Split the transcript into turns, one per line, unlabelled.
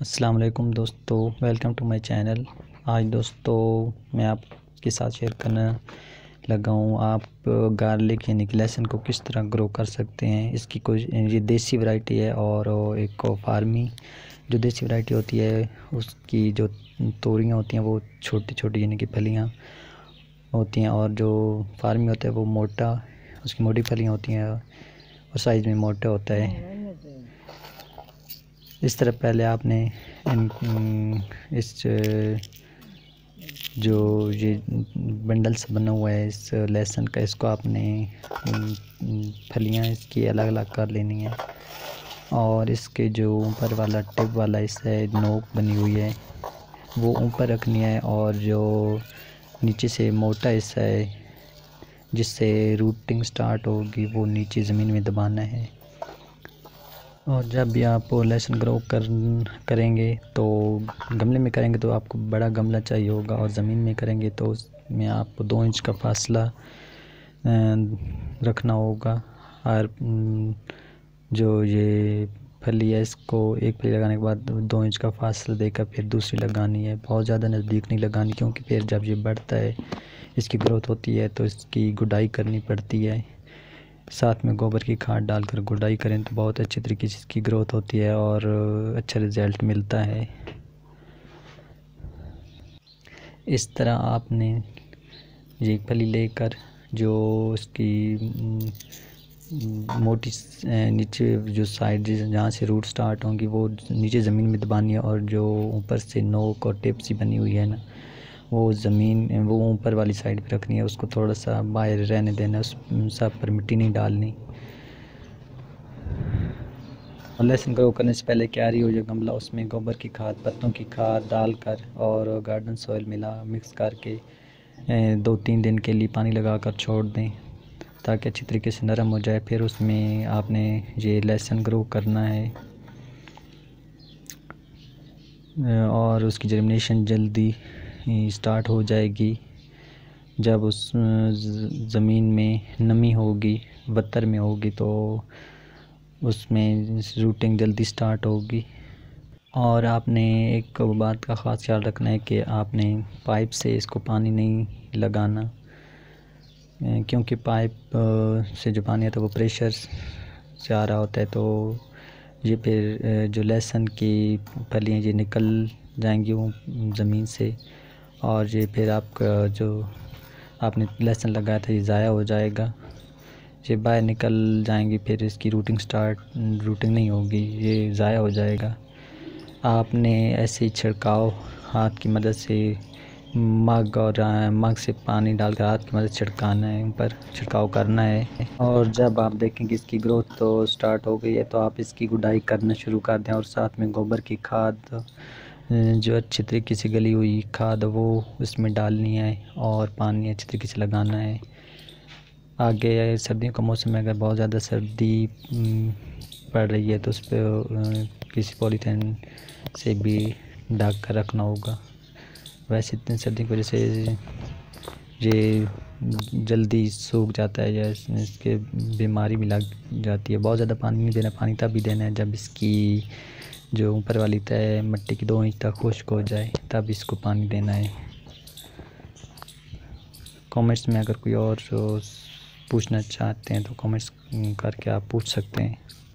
अस्सलाम वालेकुम दोस्तों, वेलकम टू माय चैनल। आज दोस्तों मैं आपके साथ शेयर करना लगा हूँ आप गार्लिक यानी कि लहसुन को किस तरह ग्रो कर सकते हैं। इसकी कोई ये देसी वैरायटी है और एक फार्मी जो देसी वैरायटी होती है उसकी जो तोरियाँ होती हैं वो छोटी छोटी यानी कि फलियाँ होती हैं, और जो फार्मी होता है वो मोटा, उसकी मोटी फलियाँ होती हैं और साइज़ में मोटा होता है। इस तरह पहले आपने इस जो ये बंडल से बना हुआ है इस लहसुन का, इसको आपने फलियां इसकी अलग अलग कर लेनी है, और इसके जो ऊपर वाला टिप वाला इससे नोक बनी हुई है वो ऊपर रखनी है, और जो नीचे से मोटा हिस्सा है जिससे रूटिंग स्टार्ट होगी वो नीचे ज़मीन में दबाना है। और जब भी आप लहसुन ग्रो करेंगे तो गमले में करेंगे तो आपको बड़ा गमला चाहिए होगा, और ज़मीन में करेंगे तो उसमें आपको 2 इंच का फासला रखना होगा। और जो ये फली है इसको एक फली लगाने के बाद 2 इंच का फासला देकर फिर दूसरी लगानी है। बहुत ज़्यादा नज़दीक नहीं लगानी, क्योंकि फिर जब ये बढ़ता है इसकी ग्रोथ होती है तो इसकी गुडाई करनी पड़ती है। साथ में गोबर की खाद डालकर गुडाई करें तो बहुत अच्छी तरीके से इसकी ग्रोथ होती है और अच्छा रिज़ल्ट मिलता है। इस तरह आपने ये फली लेकर जो इसकी मोटी नीचे जो साइड जहाँ से रूट स्टार्ट होंगी वो नीचे ज़मीन में दबानी है, और जो ऊपर से नोक और टिप सी बनी हुई है ना वो ज़मीन वो ऊपर वाली साइड पे रखनी है। उसको थोड़ा सा बाहर रहने देना, उस सब पर मिट्टी नहीं डालनी। और लहसुन ग्रो करने से पहले क्यारी हो जो गमला उसमें गोबर की खाद, पत्तों की खाद डालकर और गार्डन सॉइल मिक्स करके 2-3 दिन के लिए पानी लगाकर छोड़ दें ताकि अच्छी तरीके से नरम हो जाए। फिर उसमें आपने ये लहसुन ग्रो करना है और उसकी जर्मिनेशन जल्दी स्टार्ट हो जाएगी जब उस ज़मीन में नमी होगी, बत्तर में होगी तो उसमें रूटिंग जल्दी स्टार्ट होगी। और आपने एक बात का ख़ास ख्याल रखना है कि आपने पाइप से इसको पानी नहीं लगाना, क्योंकि पाइप से जो पानी आता है वो प्रेशर से आ रहा होता है, तो ये फिर जो लहसुन की फलियाँ ये निकल जाएंगी वो ज़मीन से, और ये फिर आपका जो आपने लहसुन लगाया था ये ज़ाया हो जाएगा, ये बाहर निकल जाएंगी, फिर इसकी रूटिंग नहीं होगी, ये ज़ाया हो जाएगा। आपने ऐसे ही छिड़काव हाथ की मदद से मग से पानी डालकर हाथ की मदद छिड़काना है, ऊपर छिड़काव करना है। और जब आप देखें कि इसकी ग्रोथ तो स्टार्ट हो गई है तो आप इसकी गुडाई करना शुरू कर दें, और साथ में गोबर की खाद जो अच्छी तरीके से गली हुई खाद वो उसमें डालनी है, और पानी अच्छी तरीके से लगाना है। आगे सर्दियों का मौसम में अगर बहुत ज़्यादा सर्दी पड़ रही है तो उस पर किसी पॉलीथीन से भी ढक कर रखना होगा। वैसे इतनी सर्दी की वजह से ये जल्दी सूख जाता है या इसके बीमारी भी लग जाती है। बहुत ज़्यादा पानी नहीं देना, पानी तब भी देना है जब इसकी जो ऊपर वाली तय मिट्टी की 2 इंच तक खुश्क हो जाए, तब इसको पानी देना है। कमेंट्स में अगर कोई और पूछना चाहते हैं तो कमेंट्स करके आप पूछ सकते हैं।